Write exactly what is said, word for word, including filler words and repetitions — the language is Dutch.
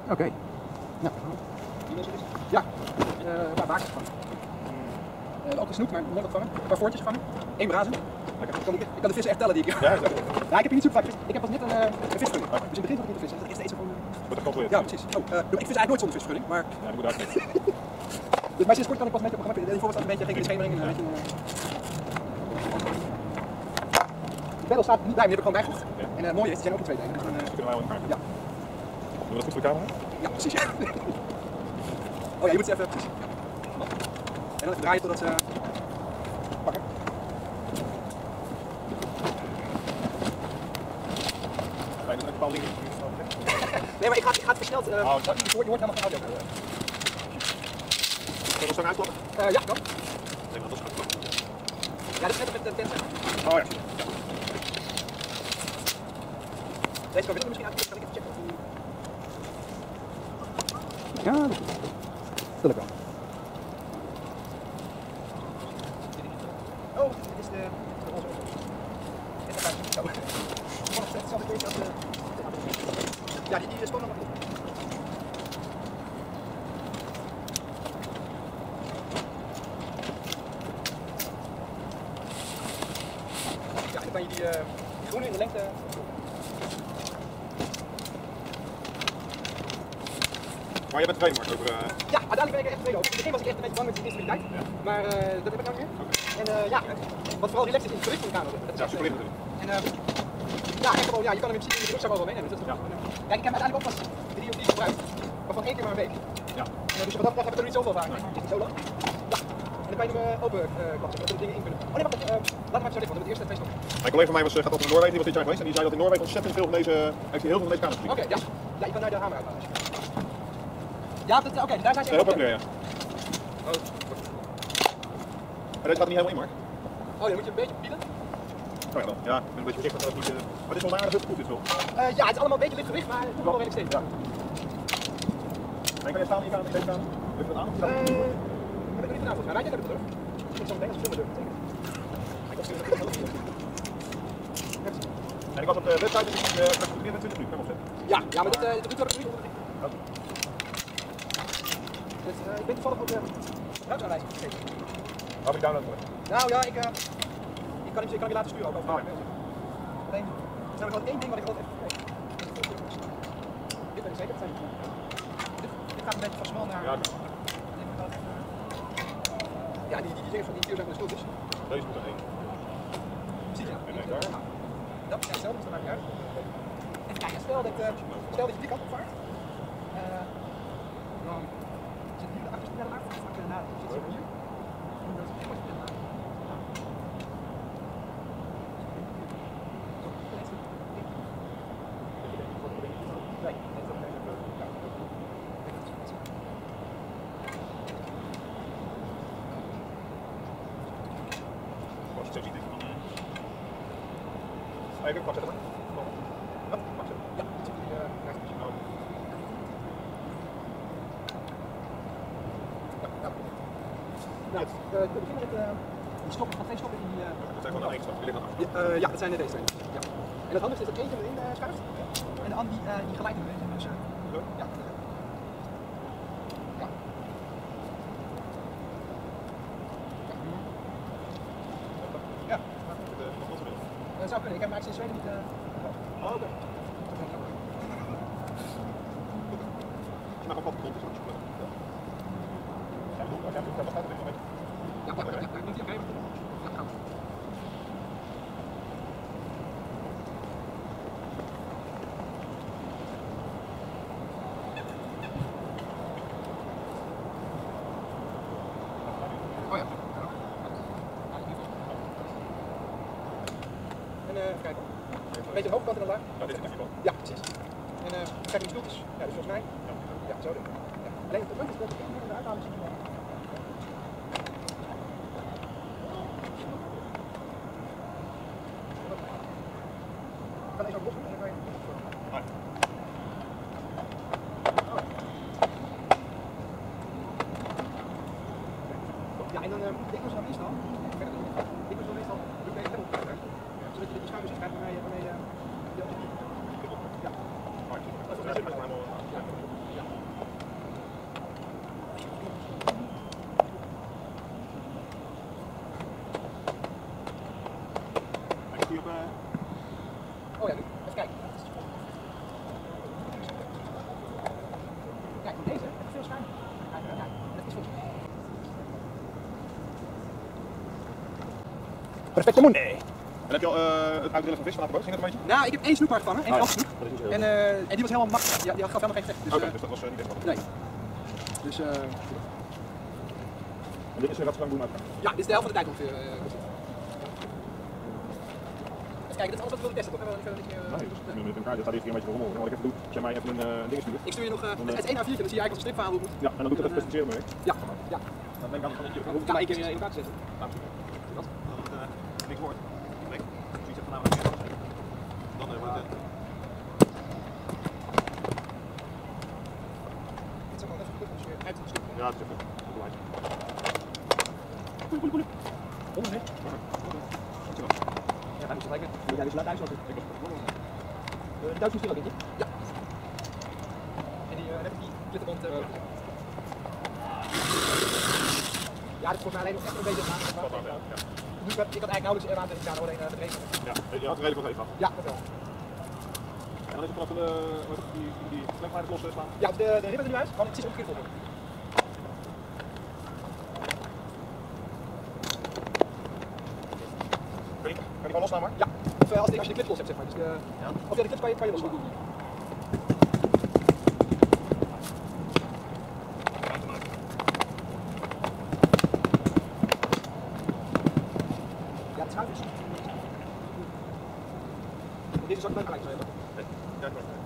Oké. Okay. Ja. Ja, uh, waar bakens vangen. Uh, ook een snoep, maar nog wat vangen. Een paar voortjes vangen. Eén brazen. Ik kan, ik kan de vissen echt tellen die ik heb. Ja, ja. Ja, ik heb hier niet super vaak gevist. Ik heb pas net een, uh, een visvergunning. Ah. Dus in het begin zat ik niet te vissen. Dat is steeds gewoon... Wordt dat gecontroleerd? Ja, precies. Oh, uh, ik vis eigenlijk nooit zonder visvergunning, maar... Ja, dat moet ook niet. Dus maar sinds kort kan ik pas met op mijn gemak. Hiervoor staat een beetje geen schemering en een beetje... Uh... De pedal staat niet bij me, die heb ik gewoon bijgevoegd. Ja. En het uh, mooie is, die zijn ook in twee delen. Dus dan, uh... kunnen wij wel in elkaar. Ja. Doen we dat goed voor de camera? Ja, precies. Ja. Oh ja, je moet ze even... Precies. En dan even draaien totdat ze... Pakken. Nee, maar ik ga, ik ga het versneld. Uh, oh, je, hoort, je hoort helemaal geen audio. Kan je dat zo uitklappen? Uh, ja, kan. Nee, maar dat is goed. Ja, dat is net op met de tent. Oh ja. Deze kan Willem misschien uit. Kan ik even checken of die... Ja, dat is goed. Stel ik wel. Oh, dit is de... de onze. Dit is de zo. Hetzelfde beetje als de... Ja, die, die is gewoon nog wat. Ja, dan kan je die, uh, die groene in de lengte... Maar je bent tevreden, Marc, over... Uh... Ja, uiteindelijk ben ik er echt tevreden over. In het begin was ik echt een beetje bang met die instabiliteit. Ja. Maar uh, dat heb ik nou niet meer. Okay. En uh, ja, wat vooral relaxed is in het gewicht van de Canoe. Ja, super licht natuurlijk. En uh, ja, echt wel, ja, je kan hem in principe in de rugzak wel meenemen. Dus dat is ja. Ja, ik heb uiteindelijk ook pas drie of vier gebruikt. Maar van één keer maar een week. Ja. Uh, dus wat dat betreft heb ik er niet zoveel ervaring mee. Het is niet zo lang. Ja. En dan kan je hem uh, open uh, klappen, zodat er dingen in kunnen. Oh nee, wacht, uh, laat hem even zo liggen, want het eerste twee stoppen. Mijn collega van mij was, uh, gaat op naar Noorwegen, die was dit jaar geweest. En die zei dat in Noorwegen ontzettend veel van deze, heeft hij heel veel van deze kamers gezien. Oké, okay, ja. Ja, je kan daar de hamer uithalen. Ja, oké, okay, daar zijn ze heel populair, ja. Oh. Maar deze gaat er niet helemaal in, Marc. Oh, dan moet je een beetje pielen. Oh ja, dan. Ja, ik ben een beetje voorzichtig dat het niet... Uh... Maar dit is wel een aardig goed, dit wel. Uh, ja, het is allemaal een beetje licht gewicht, maar het is wel redelijk stevig. Ja. En kan je staan hier aan, deze staan? Heb je dat aan? Uh, heb ik nog niet gedaan, volgens mij. Rijd jij naar de terug? Ik zal meteen als filmen durven tekenen. En ik was op de website en ik uh, vierentwintig minuten kan opzetten. Ja, ja, maar dit, uh, dit doet er niet onder. Okay. Dus, uh, ik ben toevallig ook uh, gebruiksaanwijzing vergeten. Heb ik download voor? Nou ja, ik, uh, ik, kan, ik kan je laten sturen ook. Over oh, ja. Alleen, er is namelijk wel één ding wat ik altijd even vergeet. Dit ben ik zeker, dat zijn dit, dit gaat een beetje van smal naar... Ja, okay. Ja, die, die, die zeggen van die vier zijn van de schultjes. Deze moet er één. Precies, ja. En één daar. Dat is hetzelfde, dus dat maakt niet uit. Even kijken, stel dat, uh, stel dat je die kant op vaart. Uh, dan zit hier de achterste pedal uit, dan zit naar zit hier. En dan zit je pedal uit. Even een pak zetten. Wat? Pak zetten? Ja, dat zit hier rechts. Ja, ja. Nou, uh, we beginnen met uh, die stoppen, van twee stoppen in die... Uh, dat zijn gewoon één stap, die liggen achter. Ja, uh, ja, dat zijn er deze twee. Ja. En het handigste is dat eentje erin uh, schuift en de ander die, uh, die gelijk in beweging. Dus, uh, Zo? Ja. Ja. Ja. Dat zou kunnen, ik heb hem eigenlijk sinds Zweden niet... Uh... Oh, oké. Okay. Als je maar gewoon op de grond is, dan zoeken. Ja, dat gaat het een beetje. Ja, ja, ja, ja, moet je oké. Ja, gaan we. Oh ja. En uh, even kijken. Een beetje de hoofdkant en dan laag. Ja, dit is het Ja, precies. En uh, kijk die stoeltjes. Ja, dus volgens mij. Ja, zo doen we. Ja. Alleen het punt is dat ik hem eruit halen zie. Kan deze ook los doen en dan kan je... Ja, en dan uh, ik was dan meestal, ik was dan meestal, doe ik deze helemaal verder, zodat je die schuimers krijgt waarmee je, waarmee je, ja. Ja. Perfecte moon. Nee. En heb je al uh, het uitdrillen van vis vanuit de boot? Ging dat een beetje? Nou, ik heb één snoek maar gevangen, één oh, grote snoek. Ja. En, uh, en die was helemaal machtig. Die, die gaf helemaal geen gevecht. Dus, Oké, okay, uh, dus dat was uh, niet echt wat. Nee. Dus uh, en dit is uh, wat ze lang doen uit? Ja, dit is de helft van de tijd ongeveer. Uh, Even kijken, dit is alles wat we willen testen toch? We hebben verder niks meer. Uh, nee, dus nee. Met elkaar, dit gaat hier een beetje rommel. Wat ik even doe, zeg maar, je hebt een uh, ding sturen. Ik stuur je nog, uh, dan, het is één A viertje, dan zie je eigenlijk als een stripverhaal hoe het moet. Ja, en dan doe ik het even presenteren mee. Ja, ja. Dan denk ik aan het van Dan hoef ik maar één keer in elkaar te zetten. Nou, super. Dat? Dat het uh, niks wordt. Nee, zoiets even nou even dan uh, wordt het... Het is ook wel even goed als je uit het stuk komt. Ja, het is even goed belangrijk. Poelie, poelie, poelie. Honderd, hè? Ja, hij moet gelijk met. Moet jij dus laat thuis laten? Ik heb het. Die Duits moest er ook eentje? Ja. En die, uh, net die klittenband. Uh, ja, dit is volgens mij alleen nog echt een beetje aan. Ja, ja. Nu, ik had eigenlijk nauwelijks eraan gedaan, alleen uh, met regen. Ja, je had redelijk wat even af. Ja, dat wel. En dan is het vanaf de, wat is het, die, die klemvaarders los slaan? Ja, de, de ribben er nu uit, gewoon precies omgekeerd volgen. Kan je die gewoon losslaan maar? Ja, of uh, als, de, als je de clip los hebt, zeg maar. Dus de, ja. Of ja, de clip kan je, kan je losslaan. Ja, het schuif is. Deze zou ik dan gelijk zijn. Ja, klopt.